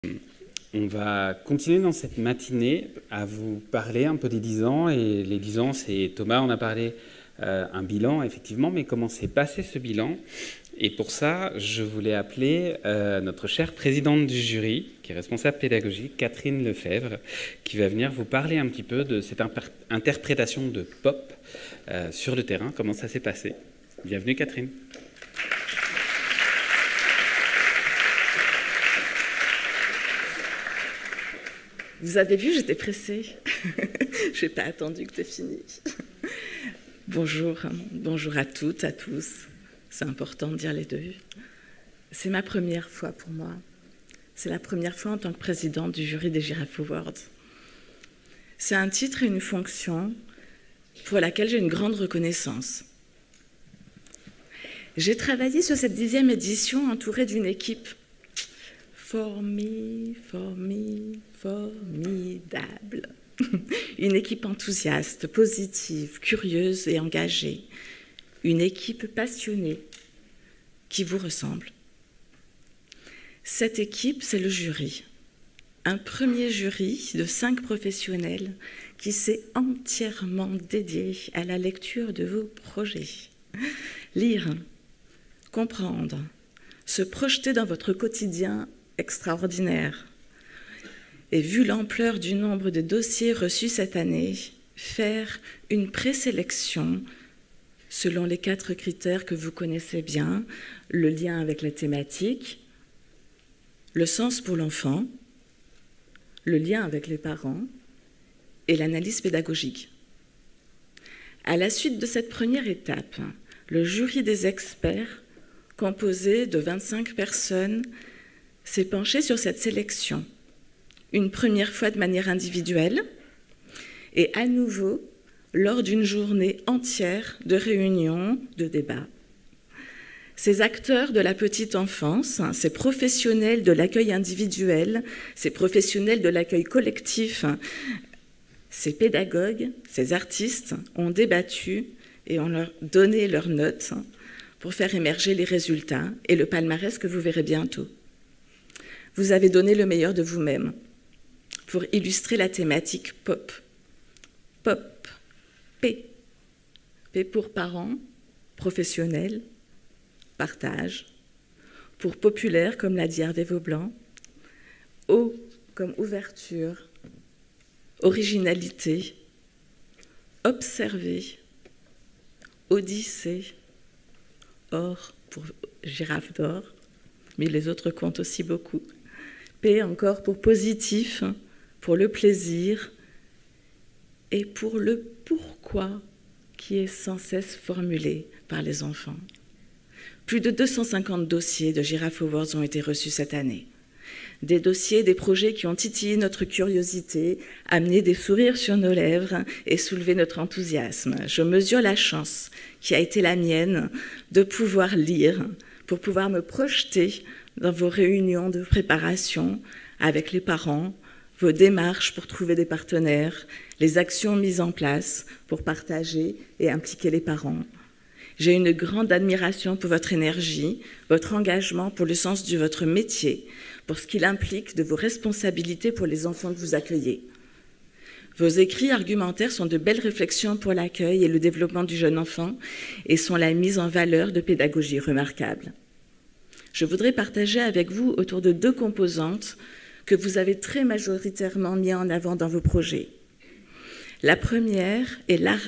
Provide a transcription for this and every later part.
On va continuer dans cette matinée à vous parler un peu des 10 ans. Et les 10 ans, c'est Thomas, on a parlé un bilan, effectivement, mais comment s'est passé ce bilan? Et pour ça, je voulais appeler notre chère présidente du jury, qui est responsable pédagogique, Catherine Lefebvre, qui va venir vous parler un petit peu de cette interprétation de pop sur le terrain, comment ça s'est passé. Bienvenue, Catherine. Vous avez vu, j'étais pressée. Je n'ai pas attendu que tu aies fini. Bonjour, bonjour à toutes, à tous. C'est important de dire les deux. C'est ma première fois pour moi. C'est la première fois en tant que présidente du jury des Giraffe Awards. C'est un titre et une fonction pour laquelle j'ai une grande reconnaissance. J'ai travaillé sur cette 10e édition entourée d'une équipe formidable. Une équipe enthousiaste, positive, curieuse et engagée. Une équipe passionnée qui vous ressemble. Cette équipe, c'est le jury. Un premier jury de 5 professionnels qui s'est entièrement dédié à la lecture de vos projets. Lire, comprendre, se projeter dans votre quotidien extraordinaire. Et vu l'ampleur du nombre de dossiers reçus cette année, faire une présélection selon les 4 critères que vous connaissez bien, le lien avec la thématique, le sens pour l'enfant, le lien avec les parents et l'analyse pédagogique. À la suite de cette première étape, le jury des experts, composé de 25 personnes, s'est penché sur cette sélection, une première fois de manière individuelle et à nouveau lors d'une journée entière de réunions, de débats. Ces acteurs de la petite enfance, ces professionnels de l'accueil individuel, ces professionnels de l'accueil collectif, ces pédagogues, ces artistes ont débattu et ont leur donné leurs notes pour faire émerger les résultats et le palmarès que vous verrez bientôt. Vous avez donné le meilleur de vous-même pour illustrer la thématique pop. Pop, P. P pour parents, professionnels, partage. Pour populaire, comme l'a dit Hervé Vaublanc. O comme ouverture, originalité, observer, odyssée, or pour girafe d'or, mais les autres comptent aussi beaucoup. P encore pour positif, pour le plaisir et pour le pourquoi qui est sans cesse formulé par les enfants. Plus de 250 dossiers de Giraffe Awards ont été reçus cette année. Des dossiers, des projets qui ont titillé notre curiosité, amené des sourires sur nos lèvres et soulevé notre enthousiasme. Je mesure la chance qui a été la mienne de pouvoir lire, pour pouvoir me projeter dans vos réunions de préparation avec les parents, vos démarches pour trouver des partenaires, les actions mises en place pour partager et impliquer les parents. J'ai une grande admiration pour votre énergie, votre engagement pour le sens de votre métier, pour ce qu'il implique de vos responsabilités pour les enfants que vous accueillez. Vos écrits argumentaires sont de belles réflexions pour l'accueil et le développement du jeune enfant et sont la mise en valeur de pédagogie remarquable. Je voudrais partager avec vous autour de 2 composantes que vous avez très majoritairement mis en avant dans vos projets. La première est l'art.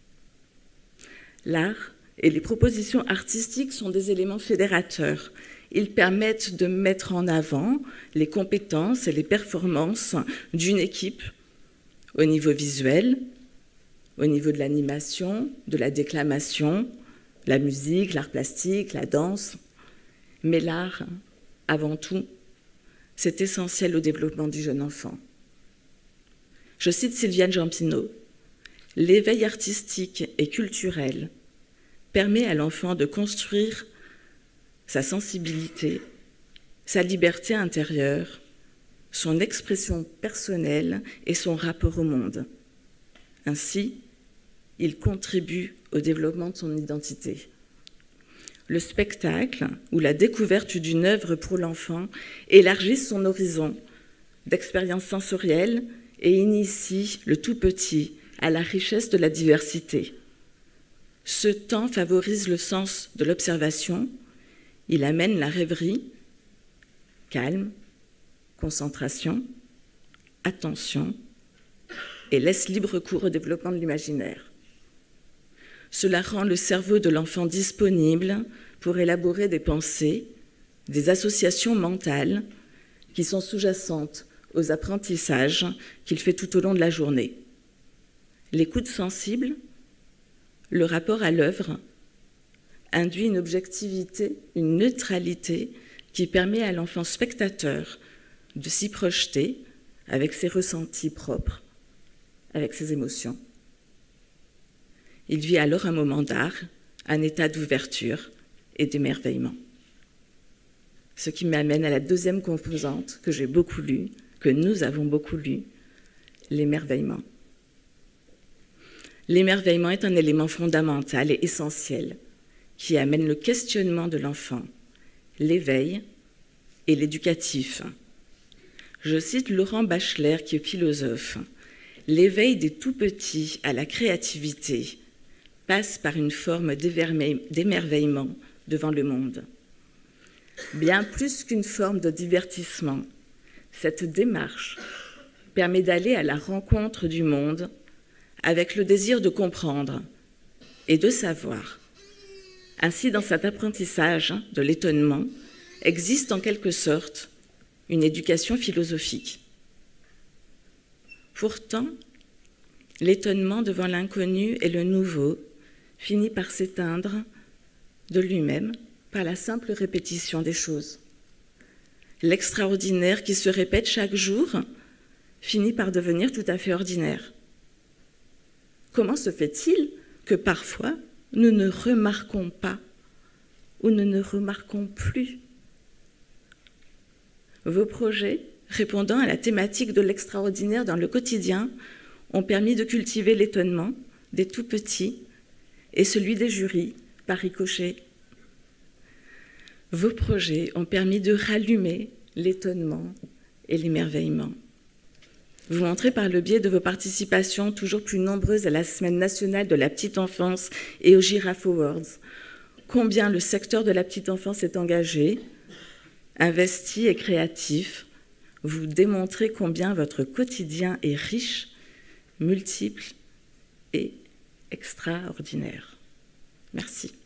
L'art et les propositions artistiques sont des éléments fédérateurs. Ils permettent de mettre en avant les compétences et les performances d'une équipe au niveau visuel, au niveau de l'animation, de la déclamation, la musique, l'art plastique, la danse. Mais l'art, avant tout, c'est essentiel au développement du jeune enfant. Je cite Sylviane Jampineau. « L'éveil artistique et culturel permet à l'enfant de construire sa sensibilité, sa liberté intérieure, son expression personnelle et son rapport au monde. Ainsi, il contribue au développement de son identité. » Le spectacle ou la découverte d'une œuvre pour l'enfant élargit son horizon d'expériences sensorielles et initie le tout petit à la richesse de la diversité. Ce temps favorise le sens de l'observation, il amène la rêverie, calme, concentration, attention, et laisse libre cours au développement de l'imaginaire. Cela rend le cerveau de l'enfant disponible pour élaborer des pensées, des associations mentales qui sont sous-jacentes aux apprentissages qu'il fait tout au long de la journée. L'écoute sensible, le rapport à l'œuvre, induit une objectivité, une neutralité qui permet à l'enfant spectateur de s'y projeter avec ses ressentis propres, avec ses émotions. Il vit alors un moment d'art, un état d'ouverture et d'émerveillement. Ce qui m'amène à la deuxième composante que j'ai beaucoup lue, que nous avons beaucoup lue, l'émerveillement. L'émerveillement est un élément fondamental et essentiel qui amène le questionnement de l'enfant, l'éveil et l'éducatif. Je cite Laurent Bachelard, qui est philosophe. « L'éveil des tout-petits à la créativité passe par une forme d'émerveillement devant le monde. Bien plus qu'une forme de divertissement, cette démarche permet d'aller à la rencontre du monde avec le désir de comprendre et de savoir. Ainsi, dans cet apprentissage de l'étonnement, existe en quelque sorte une éducation philosophique. Pourtant, l'étonnement devant l'inconnu et le nouveau finit par s'éteindre de lui-même par la simple répétition des choses. L'extraordinaire qui se répète chaque jour finit par devenir tout à fait ordinaire. Comment se fait-il que parfois nous ne remarquons pas ou nous ne remarquons plus? Vos projets, répondant à la thématique de l'extraordinaire dans le quotidien, ont permis de cultiver l'étonnement des tout-petits et celui des jurys par ricochet. Vos projets ont permis de rallumer l'étonnement et l'émerveillement. Vous montrez par le biais de vos participations toujours plus nombreuses à la Semaine nationale de la petite enfance et aux Giraffe Awards combien le secteur de la petite enfance est engagé, investi et créatif. Vous démontrez combien votre quotidien est riche, multiple et extraordinaire. Merci.